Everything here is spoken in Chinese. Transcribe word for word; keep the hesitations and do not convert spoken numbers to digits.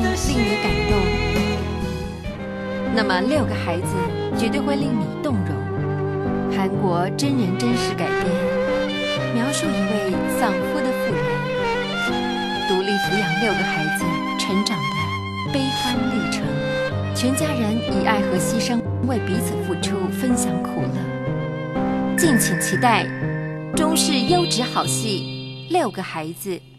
令你感动，那么六个孩子绝对会令你动容。韩国真人真事改编，描述一位丧夫的妇人独立抚养六个孩子成长的悲欢历程，全家人以爱和牺牲为彼此付出，分享苦乐。敬请期待中式优质好戏《六个孩子》。